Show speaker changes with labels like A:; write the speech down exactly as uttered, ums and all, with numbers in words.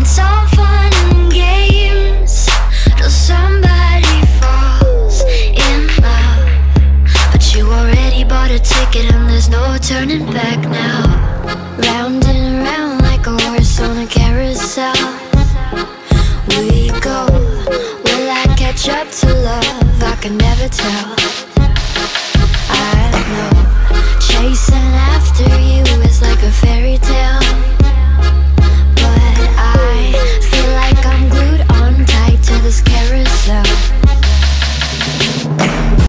A: It's all fun and games till somebody falls in love, but you already bought a ticket and there's no turning back now. Round and round like a horse on a carousel we go. Will I catch up to love? I can never tell.